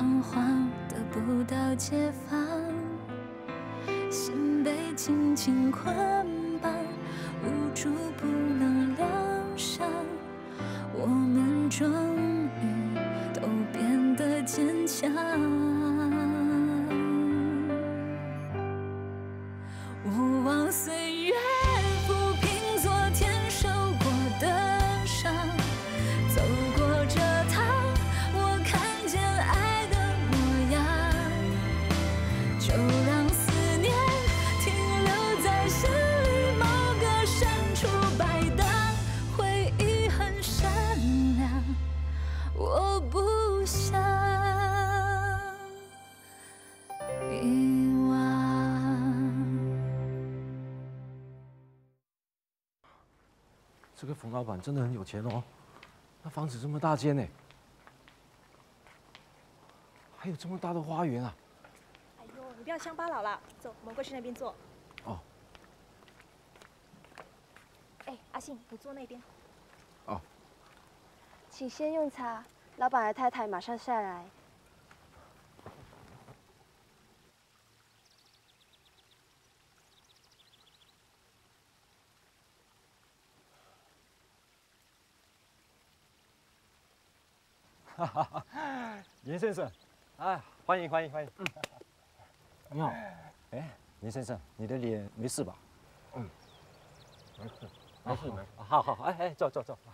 彷徨得不到解放，心被紧紧捆绑，无助不能疗伤。我们终于都变得坚强。勿忘岁月抚平昨天受过的伤，走过这趟，我看见爱的模样。就让思念停留在心里某个深处摆荡，回忆很善良，我不想遗忘。 这个冯老板真的很有钱哦，那房子这么大间呢，还有这么大的花园啊！ 哎呦，你不要乡巴佬了，走，我们过去那边坐。 哦。 哎，阿信，你坐那边。 哦。 请先用茶，老板的太太马上下来。 哈哈哈，严先生，啊，欢迎欢迎欢迎。 你好。 哎，严先生，你的脸没事吧？ 嗯，没事，没事没事。 好好，哎哎，坐坐坐。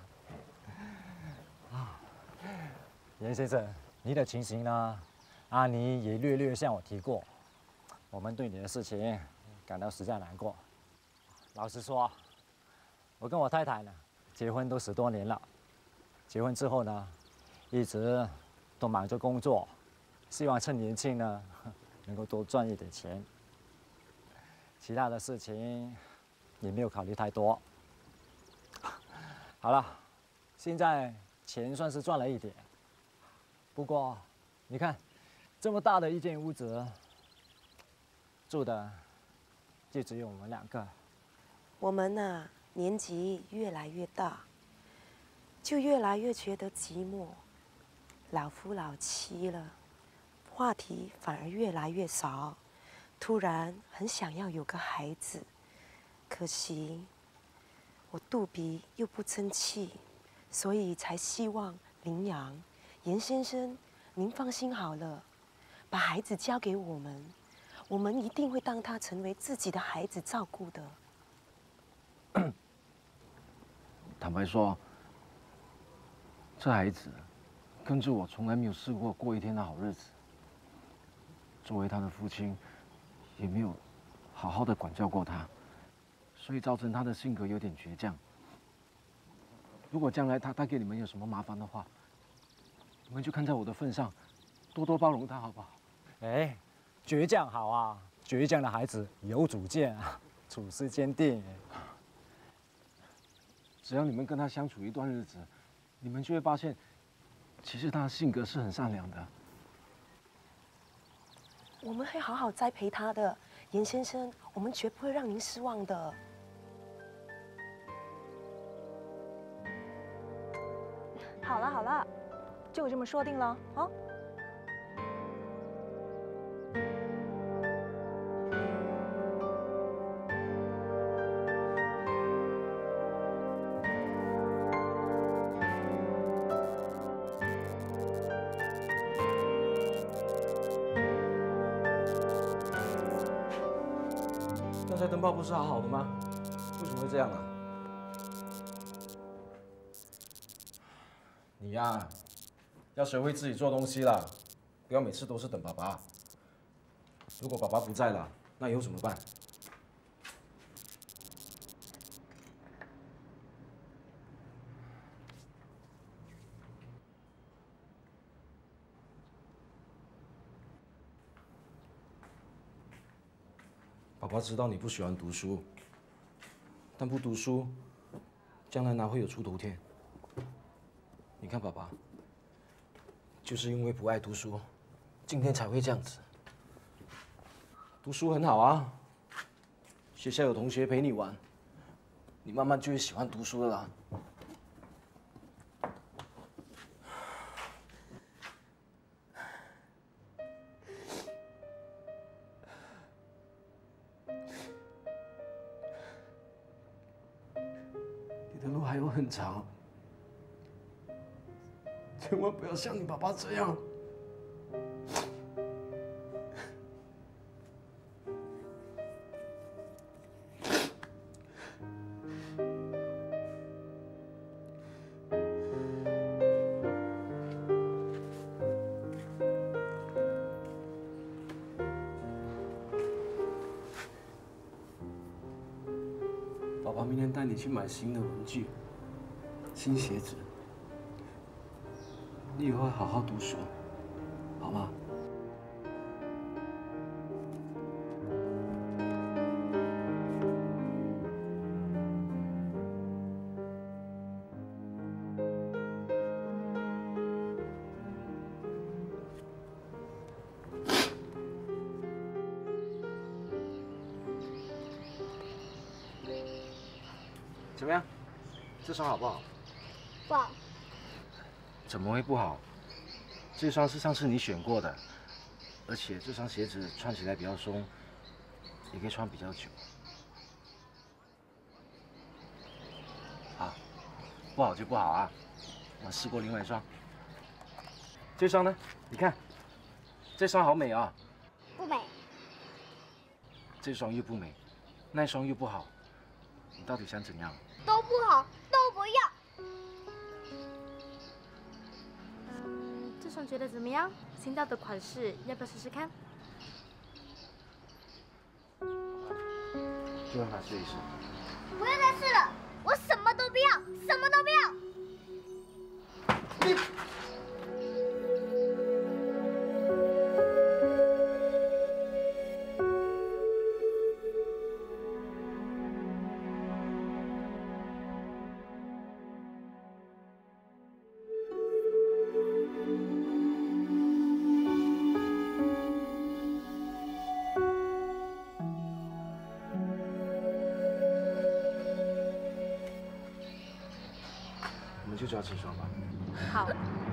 啊，严先生，你的情形呢？阿妮也略略向我提过，我们对你的事情感到实在难过。老实说，我跟我太太呢，结婚都10多年了，结婚之后呢，一直都忙着工作，希望趁年轻呢，能够多赚一点钱。其他的事情也没有考虑太多。好了，现在钱算是赚了一点，不过你看，这么大的一间屋子，住的就只有我们2个。 我们呢，年纪越来越大，就越来越觉得寂寞。老夫老妻了，话题反而越来越少。突然很想要有个孩子，可惜我肚皮又不争气，所以才希望领养。严先生，您放心好了，把孩子交给我们，我们一定会当他成为自己的孩子照顾的。 坦白说，这孩子跟着我从来没有试过过一天的好日子。作为他的父亲，也没有好好的管教过他，所以造成他的性格有点倔强。如果将来他带给你们有什么麻烦的话，你们就看在我的份上，多多包容他，好不好？ 哎，倔强好啊，倔强的孩子有主见啊，处事坚定。 只要你们跟他相处一段日子，你们就会发现，其实他的性格是很善良的。 我们会好好栽培他的，严先生，我们绝不会让您失望的。 好了好了，就这么说定了啊。 刚才灯泡不是好好的吗？为什么会这样啊？你呀，要学会自己做东西啦，不要每次都是等爸爸。如果爸爸不在了，那以后怎么办？爸爸知道你不喜欢读书，但不读书，将来哪会有出头天？你看爸爸，就是因为不爱读书，今天才会这样子。读书很好啊，学校有同学陪你玩，你慢慢就会喜欢读书的啦。 很长，千万不要像你爸爸这样。爸爸明天带你去买新的文具、新鞋子。你以后要好好读书，好吗？怎么样？这双好不好？ 不好。 怎么会不好？这双是上次你选过的，而且这双鞋子穿起来比较松，也可以穿比较久。好，不好就不好啊！我试过另外一双。这双呢？你看，这双好美啊！ 不美。 这双又不美，那双又不好，你到底想怎样？ 都不好，都不要。 这双觉得怎么样？新到的款式，要不要试试看？ 就让他试一试。 不要再试了，我什么都不要，什么都不要。 我们就抓这双吧。 好。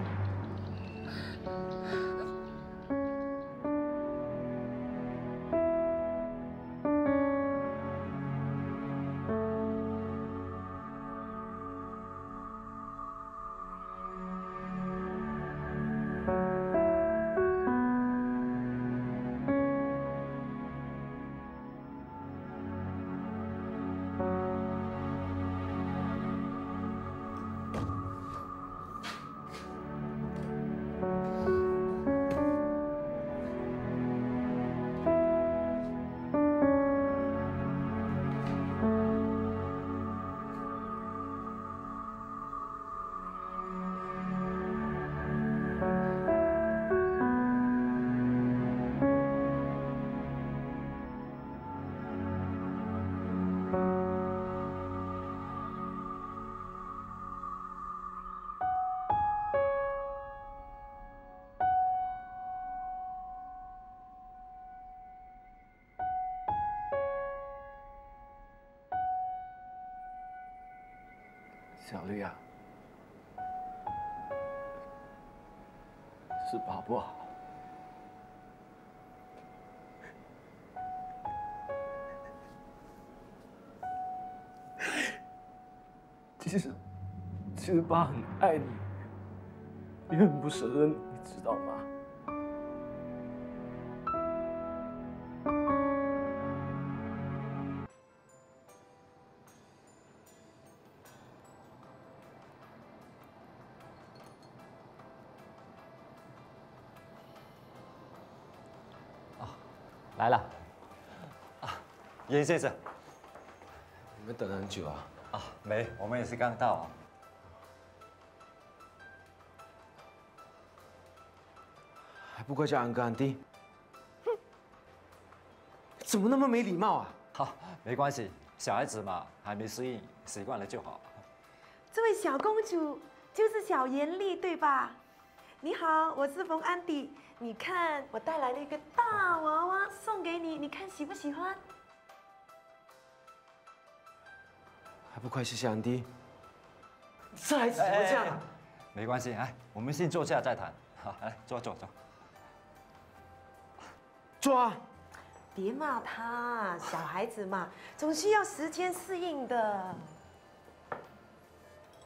小绿啊，是爸不好。其实爸很爱你，也很不舍得你，你知道吗？ 来了。啊，严先生。 你们等了很久啊？ 啊，没，我们也是刚到啊。 还不快叫安哥安弟？哼，怎么那么没礼貌啊？ 好，没关系，小孩子嘛，还没适应，习惯了就好。 这位小公主就是小严丽，对吧？你好，我是冯安迪。你看，我带来了一个大娃娃送给你，你看喜不喜欢？ 还不快谢谢安迪？这孩子怎么这样啊？ 没关系，哎，我们先坐下再谈。好，来坐。 坐啊！ 别骂他，小孩子嘛，总需要时间适应的。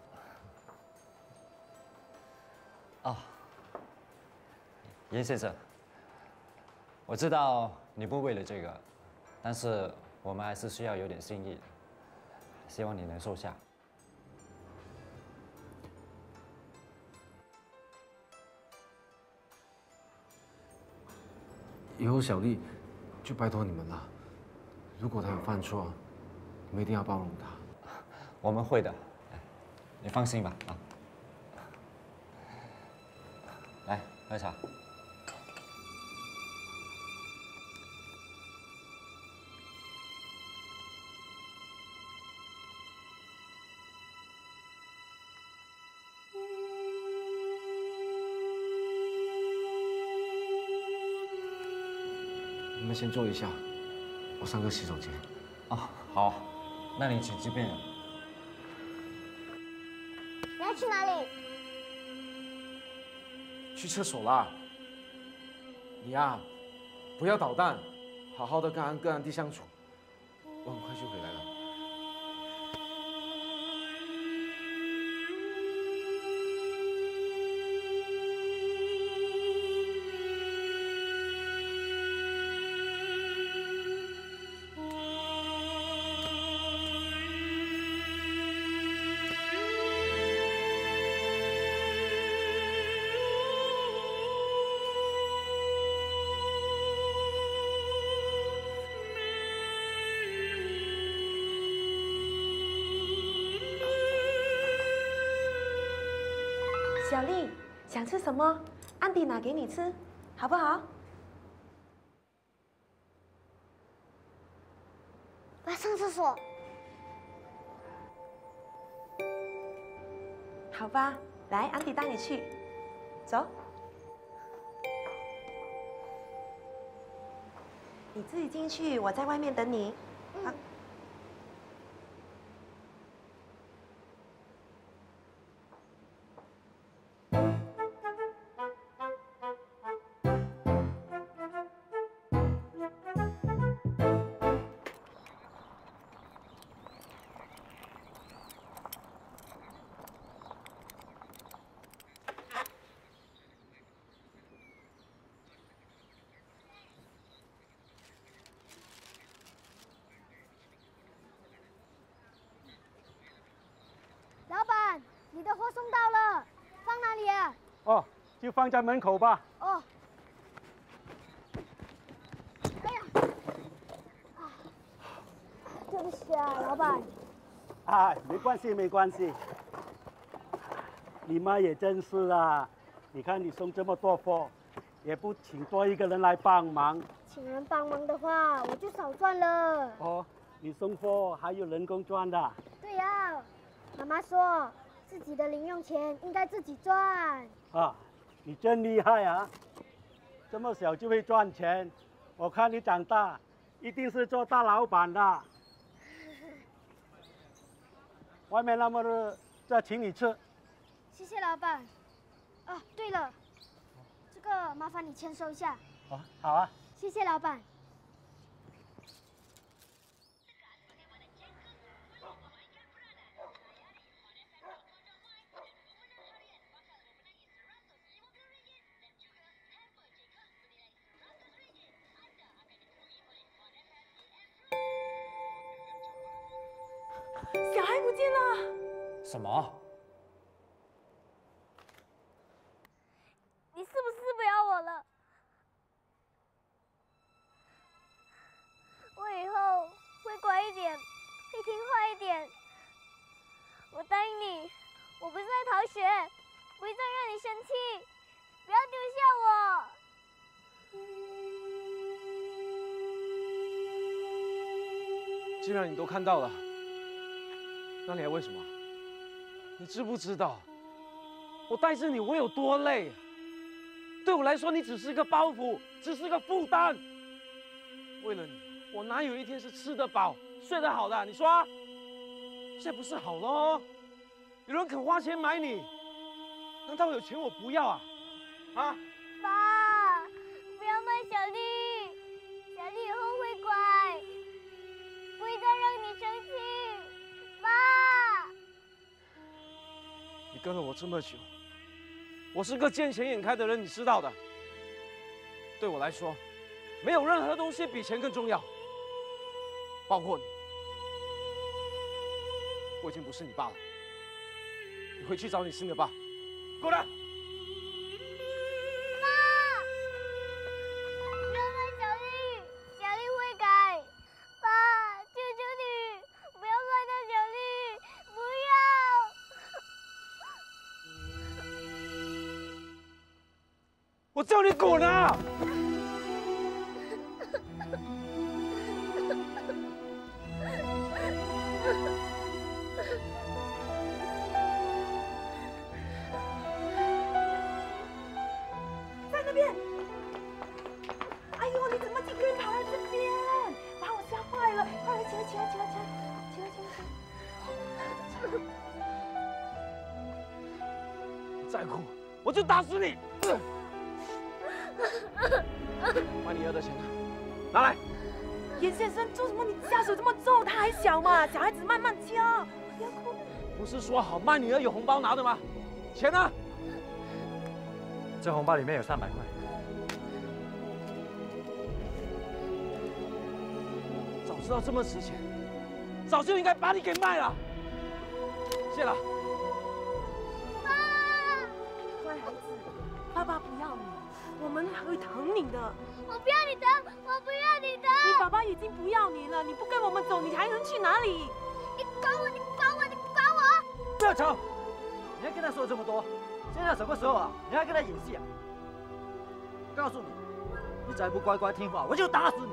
严先生，我知道你不为了这个，但是我们还是需要有点心意的，希望你能收下。 以后小丽就拜托你们了。如果她有犯错，你们一定要包容她。 我们会的，你放心吧啊。来喝茶。 你们先坐一下，我上个洗手间。 啊，好，那你请这边。 你要去哪里？ 去厕所啦。你呀，不要捣蛋，好好的跟安迪相处。我很快就回来了。 小丽，想吃什么？安迪拿给你吃，好不好？ 我要上厕所。 好吧，来，安迪带你去，走。你自己进去，我在外面等你。好。 老板，你的货送到了，放哪里啊？ 哦，就放在门口吧。 哦。哎呀，对不起啊，老板。 啊，没关系，没关系。你妈也真是啊，你看你送这么多货，也不请多一个人来帮忙。 请人帮忙的话，我就少赚了。 哦，你送货还有人工赚的。 对呀，妈妈说自己的零用钱应该自己赚。 啊，你真厉害啊！这么小就会赚钱，我看你长大一定是做大老板的。外面那么热，这请你吃。 谢谢老板。哦，对了，这个麻烦你签收一下。 哦，好啊。 谢谢老板。 小孩不见了。 什么？ 你是不是不要我了？我以后会乖一点，会听话一点。我答应你，我不再逃学，不会再让你生气，不要丢下我。 既然你都看到了，那你还为什么？你知不知道，我带着你我有多累啊？对我来说，你只是个包袱，只是个负担。为了你，我哪有一天是吃得饱、睡得好的？你说啊？现在不是好咯？有人肯花钱买你，难道有钱我不要啊？啊？ 爸，不要骂小丽，小丽以后会乖，不会再让你生气。爸， 你跟了我这么久，我是个见钱眼开的人，你知道的。 对我来说，没有任何东西比钱更重要，包括你。我已经不是你爸了，你回去找你新的爸，给我来。 我叫你滚啊！ 在那边！哎呦，你怎么一个人跑来这边？把我吓坏了！快来，起来，起来，起来，起来，起来，起来！ 再哭，我就打死你！把你要的钱拿来。 严先生，做什么？你下手这么重，他还小嘛，小孩子慢慢教，不要哭。 不是说好卖女儿有红包拿的吗？钱呢？ 这红包里面有300块。 早知道这么值钱，早就应该把你给卖了。谢了。 乖孩子，爸爸不要你，我们会疼你的。 我不要你疼，我不要你疼。 你爸爸已经不要你了，你不跟我们走，你还能去哪里？ 你管我，你管我，你管我！ 不要吵！你还跟他说这么多，现在什么时候啊？你还跟他演戏啊？我告诉你，你再不乖乖听话，我就打死你！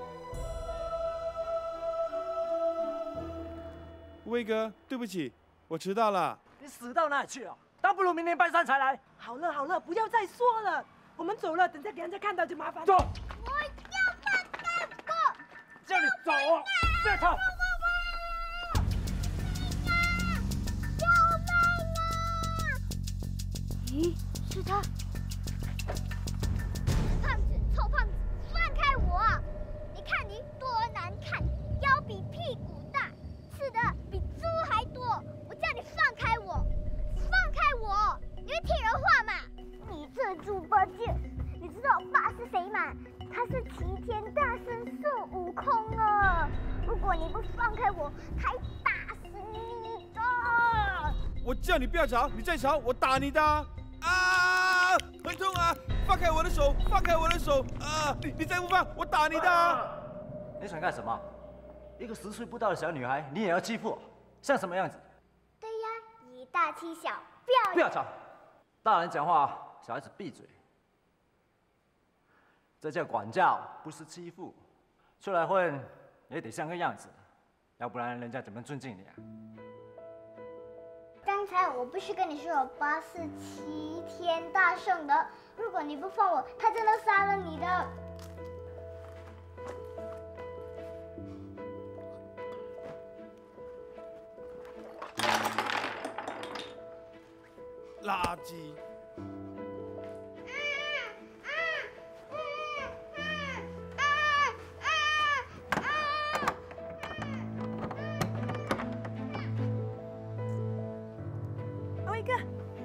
威哥，对不起，我迟到了。 你死到哪里去了？倒不如明天拜山才来。 好了好了，不要再说了，我们走了，等下给人家看到就麻烦。 走。 我要办大哥， 叫你走啊！不要吵！ 救命啊！咦，是他！胖子，臭胖子，放开我！你看你多难看，腰比屁股大，吃的比猪还多。我叫你放开我，放开我！你会听人话吗？你这猪八戒！ 你知道我爸是谁吗？他是齐天大圣孙悟空啊！如果你不放开我，还打死你的！ 我叫你不要吵，你再吵我打你的！啊，很痛啊！放开我的手，放开我的手！啊，你再不放，我打你的！ 你想干什么？一个10岁不到的小女孩，你也要欺负，像什么样子？ 对呀，以大欺小， 不要吵！大人讲话，小孩子闭嘴。 这叫管教，不是欺负。出来混也得像个样子，要不然人家怎么尊敬你啊？ 刚才我不是跟你说我爸是齐天大圣的？如果你不放我，他真的杀了你的。 垃圾！ 威哥，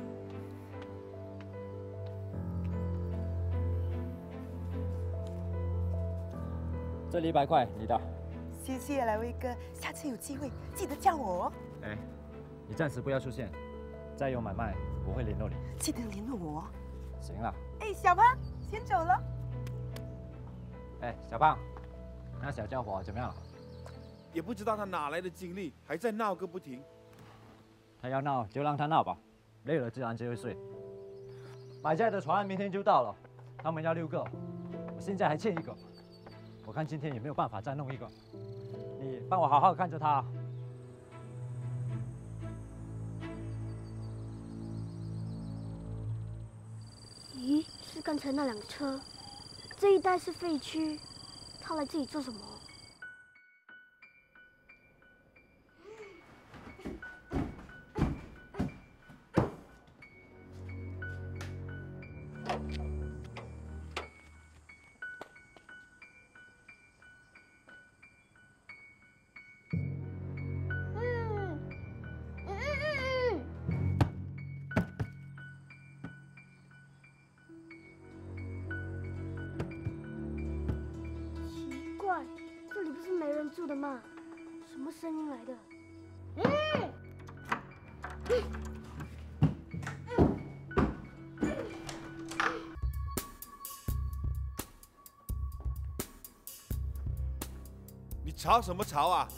这里100块，你的。 谢谢了，威哥，下次有机会记得叫我哦。 哎，你暂时不要出现，再有买卖我会联络你。 记得联络我哦。 行了。 哎，小胖，先走了。 哎，小胖，那小家伙怎么样了？ 也不知道他哪来的精力，还在闹个不停。 他要闹就让他闹吧，累了自然就会睡。买菜的船明天就到了，他们要6个，我现在还欠1个，我看今天有没有办法再弄1个。你帮我好好看着他。 咦，是刚才那辆车，这一带是废墟，他来这里做什么？ 的嘛？什么声音来的？ 你吵什么吵啊？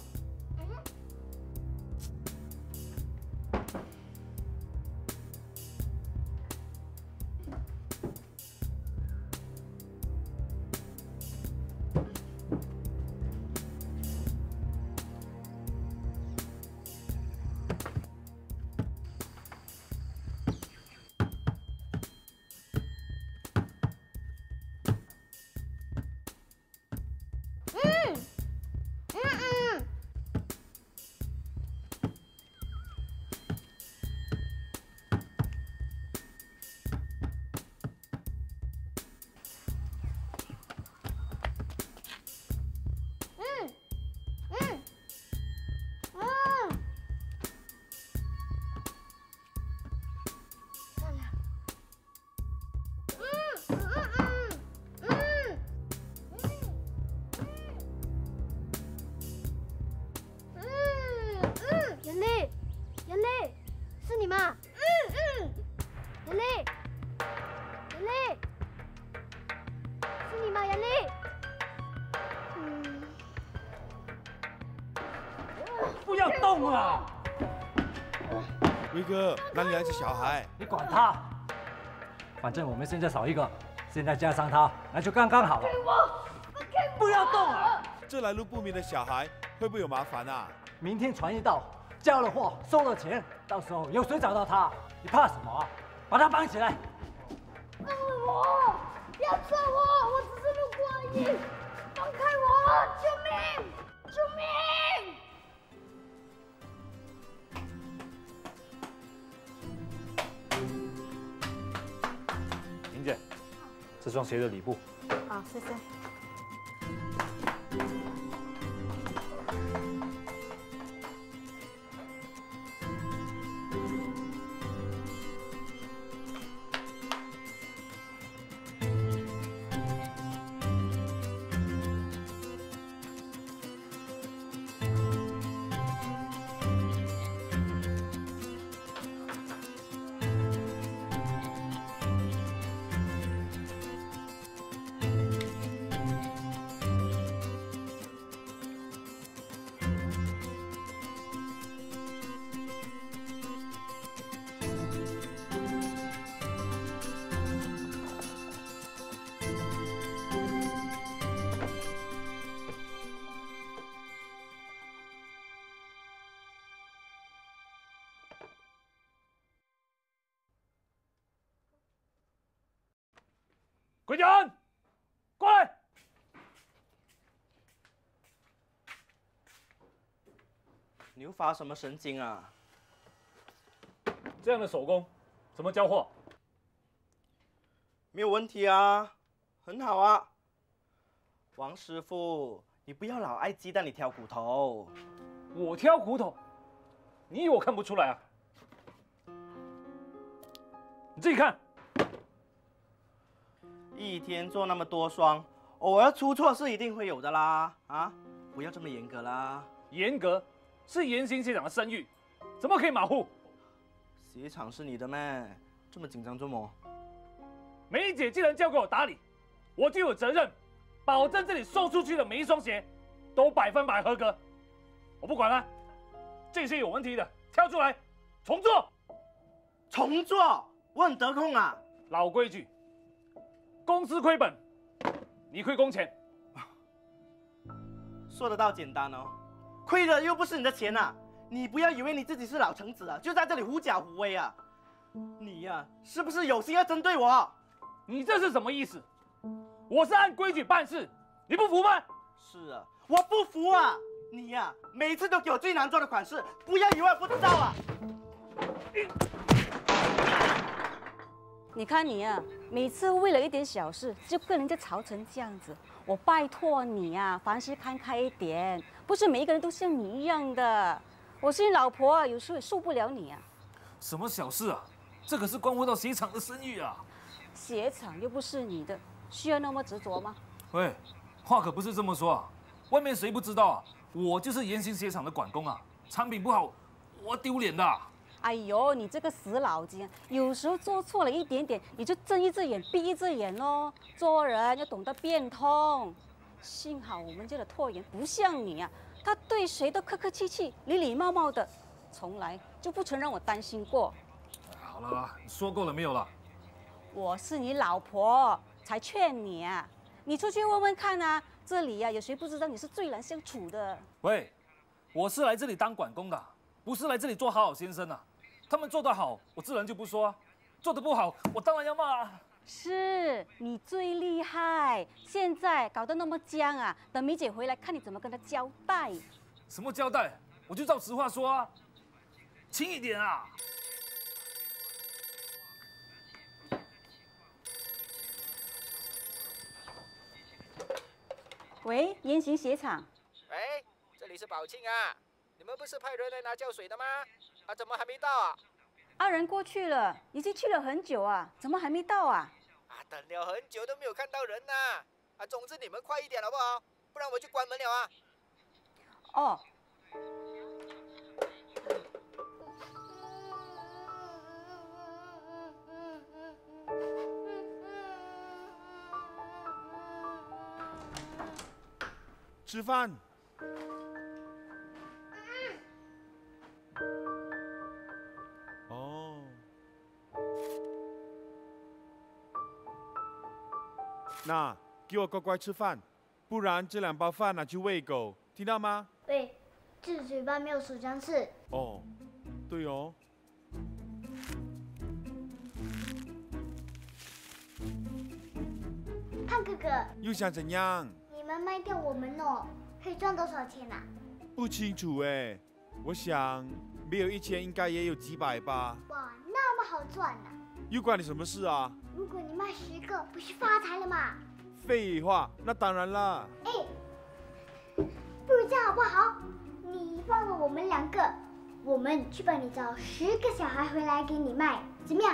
不要动啊！ 威哥，哪里来的小孩？ 你管他，反正我们现在少一个，现在加上他，那就刚刚好了。不要动啊！ 这来路不明的小孩会不会有麻烦啊？ 明天船一到，交了货，收了钱，到时候有谁找到他，你怕什么啊？把他绑起来！ 放我！不要抓我！我只是路过而已！放开我！救命！救命！ 莹姐，这双鞋的礼物。 好，谢谢。 归家，过来！ 你又发什么神经啊？ 这样的手工怎么交货？ 没有问题啊，很好啊。王师傅，你不要老爱鸡蛋里挑骨头。 我挑骨头，你以为我看不出来啊？你自己看。 一天做那么多双，偶尔出错是一定会有的啦。啊，不要这么严格啦。 严格是严刑鞋厂的声誉，怎么可以马虎？ 鞋厂是你的咩？这么紧张做么？ 梅姐既然交给我打理，我就有责任保证这里售出去的每一双鞋都100%合格。我不管了，这些有问题的挑出来重做。 重做？我很得空啊。 老规矩。公司亏本，你亏工钱， 说得到简单哦，亏的又不是你的钱啊！你不要以为你自己是老臣子啊，就在这里狐假虎威啊！你呀，是不是有心要针对我？ 你这是什么意思？我是按规矩办事，你不服吗？ 是啊，我不服啊！你呀，每次都给我最难做的款式，不要以为我不知道啊！ 你看你啊，每次为了一点小事就跟人家吵成这样子，我拜托你啊，凡事看开一点，不是每一个人都像你一样的。我是你老婆啊，有时候也受不了你啊。 什么小事啊？这可是关乎到鞋厂的声誉啊！ 鞋厂又不是你的，需要那么执着吗？ 喂，话可不是这么说啊，外面谁不知道啊？ 我就是严行鞋厂的管工啊，产品不好，我丢脸的。 哎呦，你这个死老精，有时候做错了一点点，你就睁一只眼闭一只眼咯。做人要懂得变通。幸好我们家的拓元不像你啊，他对谁都客客气气、礼礼貌貌的，从来就不曾让我担心过。 好了，你说够了没有了？ 我是你老婆，才劝你啊。你出去问问看啊，这里啊有谁不知道你是最难相处的？ 喂，我是来这里当管工的，不是来这里做好好先生啊。他们做得好，我自然就不说啊；做得不好，我当然要骂啊。 是你最厉害，现在搞得那么僵啊！等梅姐回来，看你怎么跟她交代。 什么交代？我就照实话说啊，轻一点啊。 喂，严行鞋厂。 喂，这里是宝庆啊，你们不是派人来拿胶水的吗？啊，怎么还没到啊？ 二人过去了，已经去了很久啊，怎么还没到啊？ 啊，等了很久都没有看到人呐！啊，总之你们快一点好不好？不然我就关门了啊。 哦。 吃饭。哦。那给我乖乖吃饭，不然这2包饭拿去喂狗，听到吗？ 喂，这嘴巴没有手枪刺。 哦，对哦。 胖哥哥， 又想怎样？ 你们卖掉我们哦，可以赚多少钱啊？ 不清楚哎，我想没有1000，应该也有几百吧。 哇，那么好赚啊！ 又关你什么事啊？ 如果你卖10个，不是发财了吗？ 废话，那当然啦。 哎，不如这样好不好？你放了我们2个，我们去帮你找10个小孩回来给你卖，怎么样？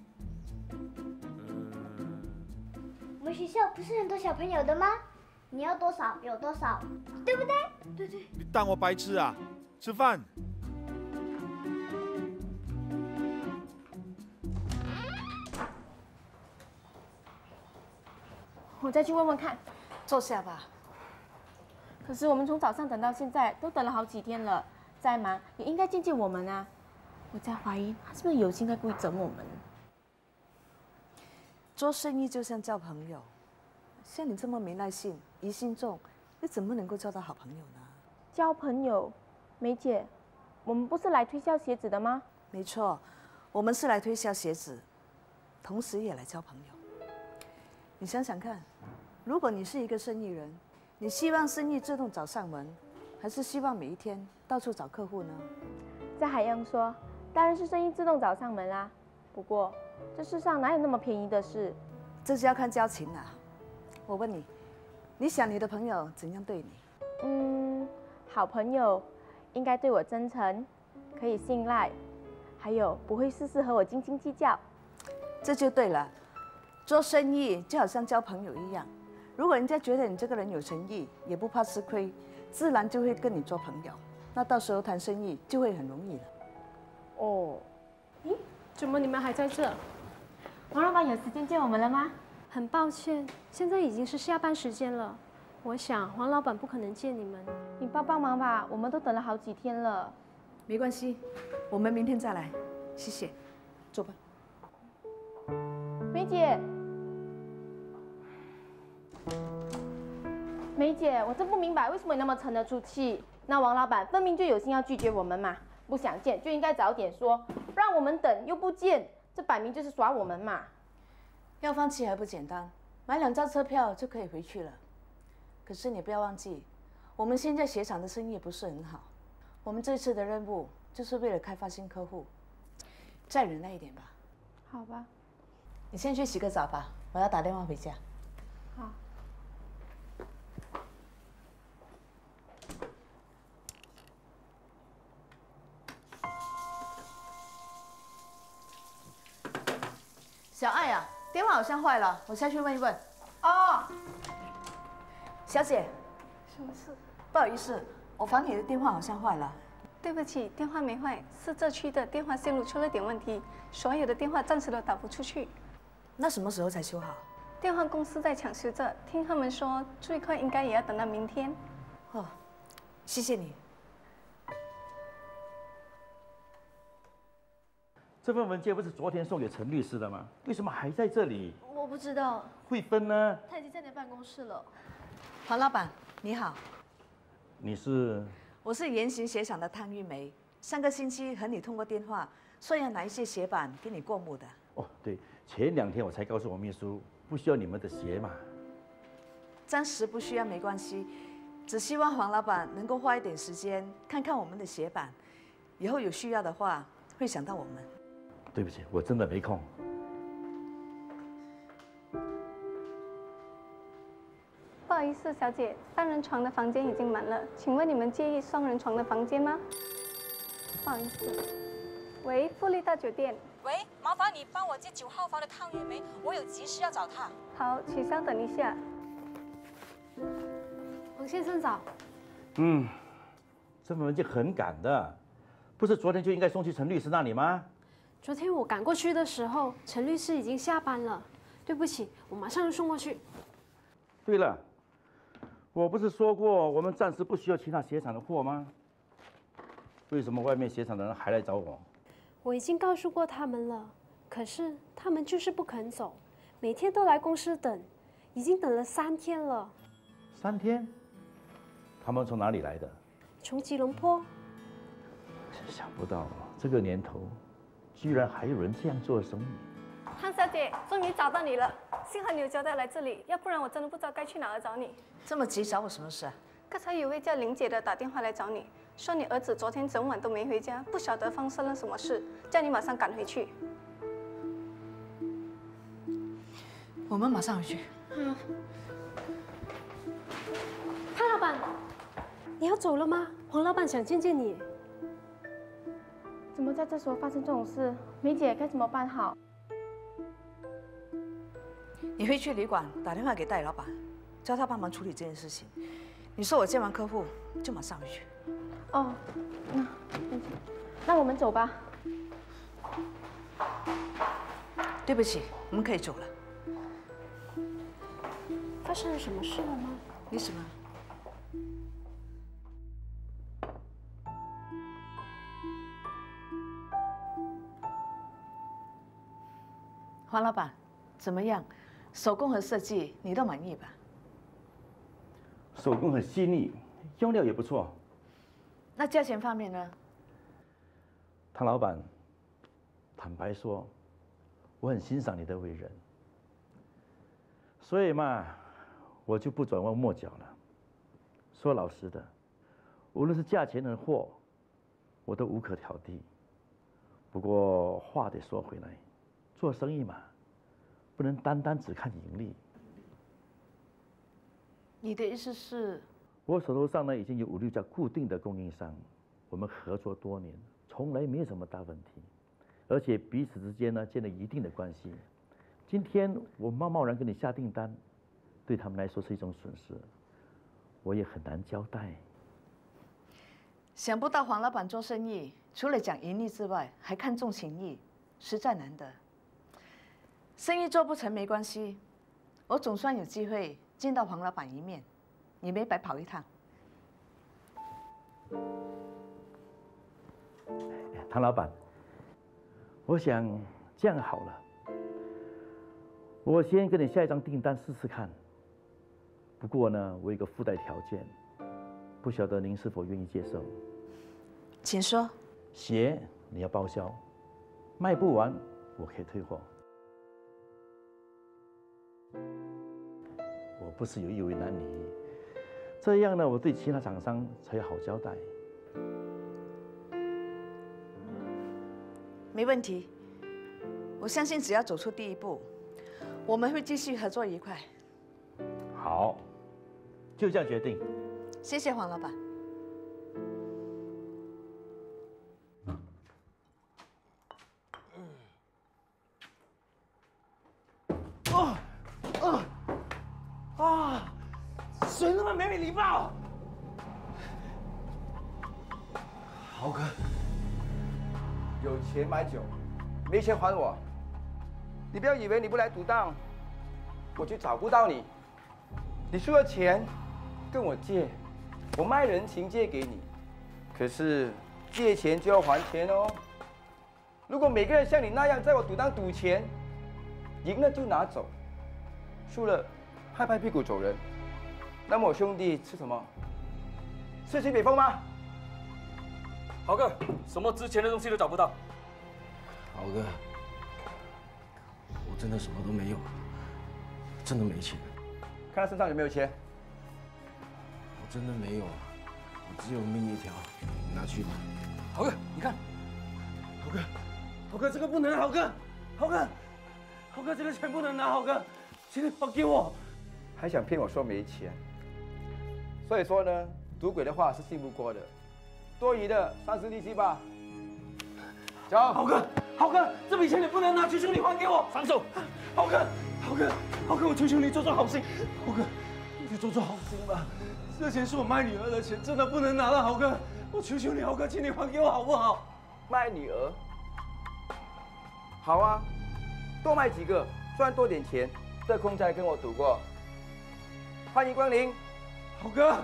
我们学校不是很多小朋友的吗？你要多少有多少，对不对？对对。 你当我白痴啊？吃饭。 我再去问问看。 坐下吧。 可是我们从早上等到现在，都等了好几天了，再忙也应该见见我们啊。我在怀疑他是不是有心在故意整我们。 做生意就像交朋友，像你这么没耐性、疑心重，你怎么能够交到好朋友呢？ 交朋友，梅姐，我们不是来推销鞋子的吗？ 没错，我们是来推销鞋子，同时也来交朋友。你想想看，如果你是一个生意人，你希望生意自动找上门，还是希望每一天到处找客户呢？ 在海洋说，当然是生意自动找上门啦。不过，这世上哪有那么便宜的事？ 这就要看交情啦。我问你，你想你的朋友怎样对你？ 好朋友应该对我真诚，可以信赖，还有不会事事和我斤斤计较。 这就对了。做生意就好像交朋友一样，如果人家觉得你这个人有诚意，也不怕吃亏，自然就会跟你做朋友。那到时候谈生意就会很容易了。 哦，咦，怎么你们还在这？王老板有时间见我们了吗？ 很抱歉，现在已经是下班时间了。我想王老板不可能见你们。 你帮忙吧，我们都等了好几天了。 没关系，我们明天再来。谢谢，坐吧。 梅姐，梅姐，我真不明白为什么你那么沉得出气。那王老板分明就有心要拒绝我们嘛，不想见就应该早点说，让我们等又不见，这摆明就是耍我们嘛。 要放弃还不简单，买2张车票就可以回去了。可是你不要忘记，我们现在鞋厂的生意不是很好，我们这次的任务就是为了开发新客户，再忍耐一点吧。 好吧。 你先去洗个澡吧，我要打电话回家。 好。 小爱啊，电话好像坏了，我下去问一问。 哦。 小姐。 什么事？ 不好意思， 我房里的电话好像坏了。 对不起，电话没坏，是这区的电话线路出了点问题，所有的电话暂时都打不出去。 那什么时候才修好？ 电话公司在抢修着，听他们说最快应该也要等到明天。 哦，谢谢你。 这份文件不是昨天送给陈律师的吗？为什么还在这里？ 我不知道。 慧芬呢？ 他已经在你的办公室了。 黄老板，你好。 你是？ 我是言行鞋厂的汤玉梅。上个星期和你通过电话，说要拿一些鞋板给你过目的。 哦，对，前2天我才告诉我秘书，不需要你们的鞋嘛。 暂时不需要没关系，只希望黄老板能够花一点时间看看我们的鞋板，以后有需要的话会想到我们。 对不起，我真的没空。 不好意思，小姐，3人床的房间已经满了，请问你们介意双人床的房间吗？不好意思。喂，富丽大酒店。 喂，麻烦你帮我接9号房的汤玉梅，我有急事要找她。 好，请稍等一下。 王先生早。 这份文件很赶的，不是昨天就应该送去陈律师那里吗？ 昨天我赶过去的时候，陈律师已经下班了。对不起，我马上就送过去。 对了，我不是说过我们暂时不需要其他鞋厂的货吗？为什么外面鞋厂的人还来找我？ 我已经告诉过他们了，可是他们就是不肯走，每天都来公司等，已经等了3天了。 3天？他们从哪里来的？ 从吉隆坡。 想不到这个年头，居然还有人这样做生意。 汤小姐，终于找到你了，幸好你有交代来这里，要不然我真的不知道该去哪儿找你。 这么急找我什么事啊？ 刚才有位叫林姐的打电话来找你，说你儿子昨天整晚都没回家，不晓得发生了什么事，叫你马上赶回去。 我们马上回去。 汤老板，你要走了吗？黄老板想见见你。 怎么在这时候发生这种事？梅姐该怎么办好？ 你会去旅馆打电话给戴老板，叫他帮忙处理这件事情。你说我见完客户就马上回去。 哦，那我们走吧。 对不起，我们可以走了。 发生了什么事了吗？ 没什么。黄老板，怎么样？手工和设计你都满意吧？ 手工很细腻，用料也不错。 那价钱方面呢？ 汤老板，坦白说，我很欣赏你的为人，所以嘛，我就不转弯抹角了。说老实的，无论是价钱和货，我都无可挑剔。不过话得说回来，做生意嘛，不能单单只看盈利。 你的意思是？ 我手头上呢已经有5、6家固定的供应商，我们合作多年，从来没有什么大问题，而且彼此之间呢建了一定的关系。今天我贸然跟你下订单，对他们来说是一种损失，我也很难交代。 想不到黄老板做生意，除了讲盈利之外，还看重情义，实在难得。生意做不成没关系，我总算有机会见到黄老板一面，你没白跑一趟。 汤老板，我想这样好了，我先跟你下一张订单试试看。不过呢，我有一个附带条件，不晓得您是否愿意接受？ 请说。 鞋你要报销，卖不完我可以退货。我不是有意为难你，这样呢，我对其他厂商才有好交代。 没问题，我相信只要走出第一步，我们会继续合作愉快。 好，就这样决定。 谢谢黄老板。 水那么美美礼貌， 豪哥，有钱买酒，没钱还我。你不要以为你不来赌档，我就找不到你。你输了钱，跟我借，我卖人情借给你。可是借钱就要还钱哦。如果每个人像你那样在我赌档赌钱，赢了就拿走，输了拍拍屁股走人，那么我兄弟吃什么？吃西北风吗？ 豪哥，什么值钱的东西都找不到。 豪哥，我真的什么都没有，真的没钱。 看他身上有没有钱？ 我真的没有，我只有命一条，你拿去吧。 豪哥，你看， 豪哥，这个不能，豪哥，这个钱不能拿，豪哥，请你还给我。 还想骗我说没钱？所以说呢，赌鬼的话是信不过的，多余的丧失利息吧。走， 豪哥，这笔钱你不能拿，求求你还给我。 放手， 豪哥，我求求你做好心，豪哥，你做好心吧。这钱是我卖女儿的钱，真的不能拿了，豪哥，我求求你，豪哥，请你还给我好不好？ 卖女儿？好啊，多卖几个，赚多点钱，这空再跟我赌过。欢迎光临， 豪哥。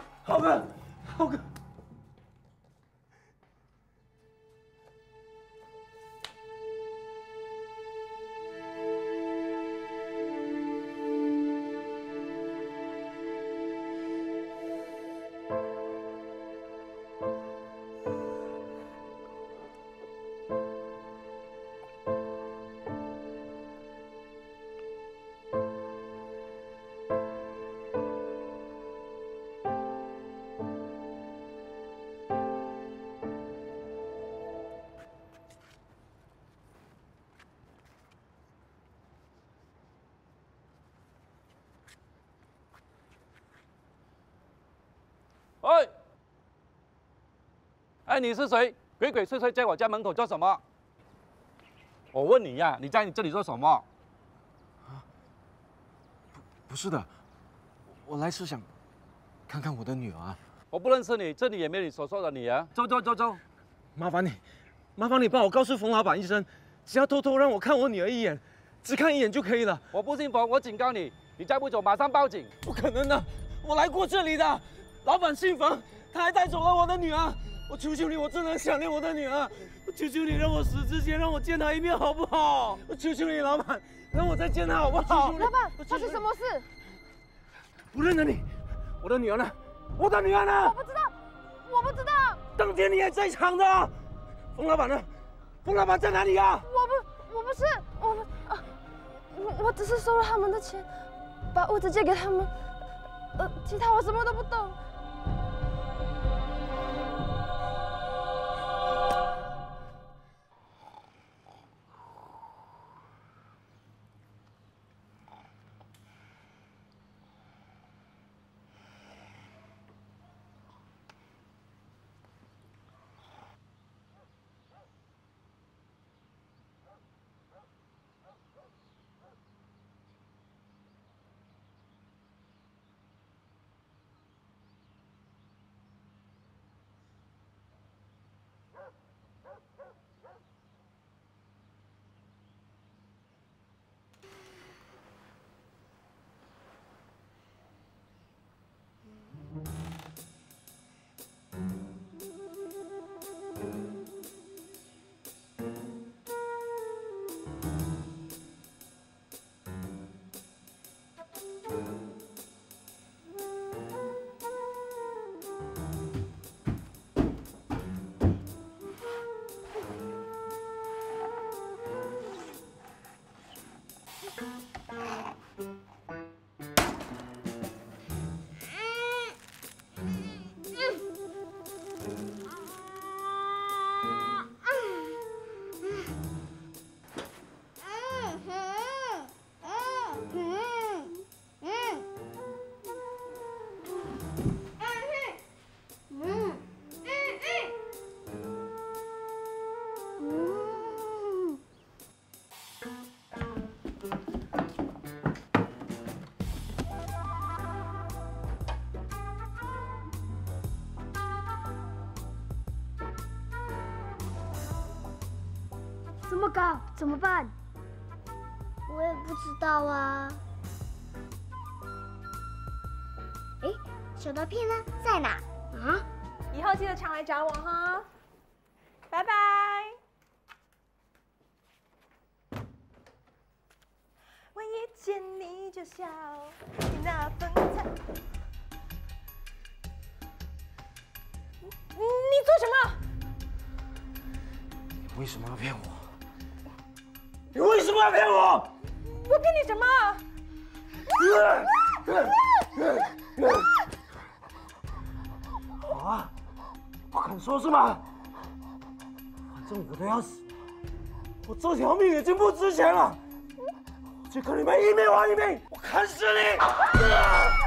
哎，你是谁？鬼鬼祟祟在我家门口做什么？我问你呀，你在你这里做什么？ 不是的，我来是想看看我的女儿。 我不认识你，这里也没有你所说的女儿。走。 麻烦你帮我告诉冯老板一声，只要偷偷让我看我女儿一眼，只看一眼就可以了。 我不信冯，我警告你，你再不走，马上报警。 不可能的，我来过这里的，老板姓冯，他还带走了我的女儿。我求求你，我真的很想念我的女儿，我求求你，让我死之前让我见她一面好不好？我求求你，老板，让我再见她好不好？ 老板，发生什么事？ 不认得你，我的女儿呢？我的女儿呢？ 我不知道。 当天你也在场的，冯老板呢？冯老板在哪里啊？ 我只是收了他们的钱，把屋子借给他们，其他我什么都不懂。 告，怎么办？我也不知道啊。哎，小刀片呢？在哪？啊？ 以后记得常来找我哈。拜拜。我一见你就笑，你那风采。你做什么？ 你为什么要骗我？你为什么要骗我？ 我骗你什么？ 好啊，不肯说是吗？反正我都要死了，我这条命已经不值钱了，我就跟你们一命还一命，我砍死你！